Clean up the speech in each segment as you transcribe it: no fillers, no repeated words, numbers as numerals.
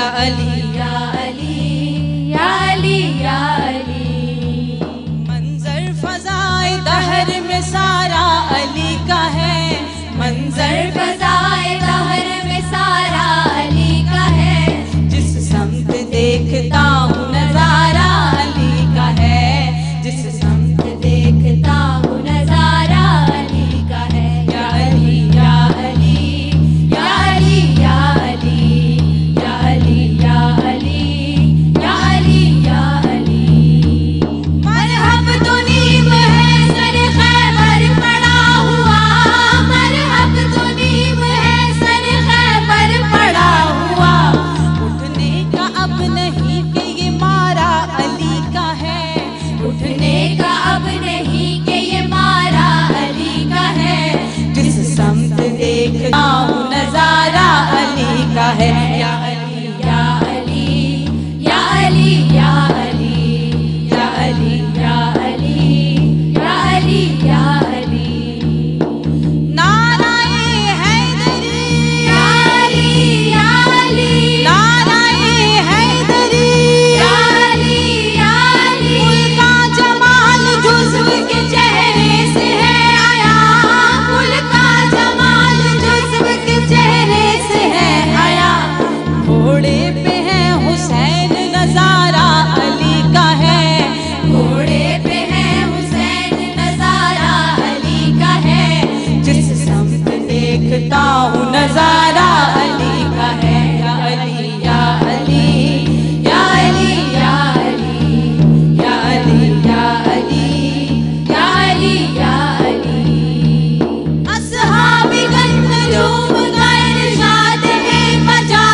या अली या अली या अली या अली। मंजर फजाए दहर में सारा अली का है, मंजर फजाए दहर में सारा अली का है। जिस समत देखता हूँ नजारा अली का है, जिस समत देखता हूँ नजारा अली का है। या अली या अली या अली या अली या अली या अली या अली या अली। मरहब तो नीम है सर खैबर पड़ा हुआ, मरहब तो नीम है सर खैबर पड़ा हुआ। उठने का अब नहीं कि ये मारा अली का है, उठने का अब नहीं कि ये मारा अली का है। जिस समत देखता हूँ नजारा अली का है। या अली या अली या अली या अली या अली या अली या अली या अली। नाराए हैदरी या अली या अली, नाराए हैदरी या अली या अली। कुल का जमाल जुज़्व के चेहरे से है आया, कुल का जमाल जुज़्व के चेहरे से है आया। घोड़े पे है हुसैन नजारा अली का है, घोड़े पे है हुसैन नजारा अली का है। जिस समत देखता हूँ नजारा अली का है। या अली या अली या अली या अली या अली या अली या अली या अली। अस्हाबी गंजूम का इरशाद है बजा,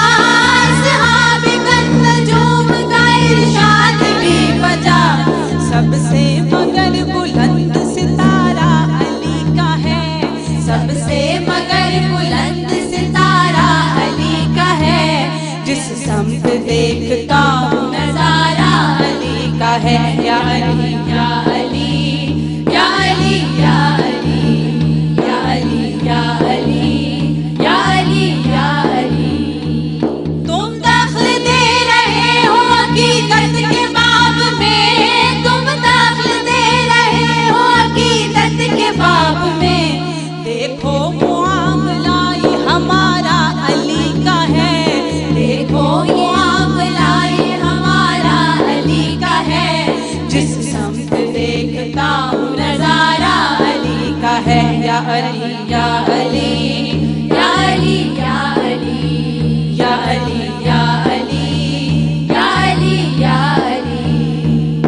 अस्हाबी गंजूम का इरशाद भी बजा। सबसे मगर बुलंद सितारा अली का है, सबसे मगर बुलंद सितारा अली का है। जिस समत देखता हूँ नजारा अली का है। या अली या अली या अली या अली या अली या अली या अली या अली। तुम दखल दे रहे हो हकीकत के बाब में, तुम दखल दे रहे हो हकीकत के बाब में। देखो मुआमला ये हमारा अली का है, देखो मुआमला ये हमारा अली का है। जिस समत देखता हूँ नजारा अली का है। या अली या अली या अली या अली या अली या अली या अली या अली।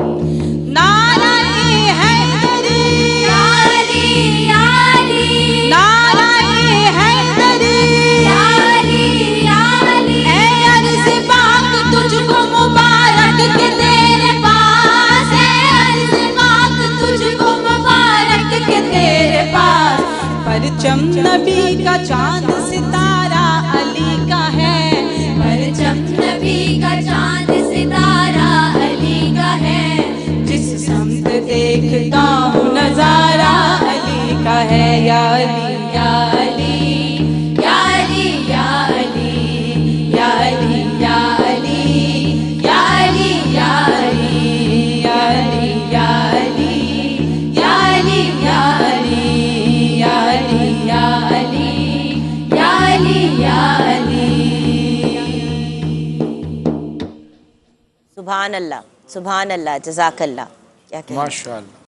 नाराए हैदरी या अली या अली, नाराए हैदरी या अली या अली। ऐ अर्ज़ पाक तुझको मुबारक के तेरे पास, ऐ अर्ज़ पाक तुझको मुबारक के तेरे पास। परचम नबी का चांद सितारा अली का है, परचम नबी का चांद सितारा अली का है। जिस समत देखता हूँ नजारा अली का है। या अली या अली या अली या अली या अली या अली या अली या अली या अली या अली या अली या अली या अली या अली या अली या अली। सुभान अल्लाह, सुभान अल्लाह, जज़ाकल्लाह। क्या कहना? माशाअल्लाह।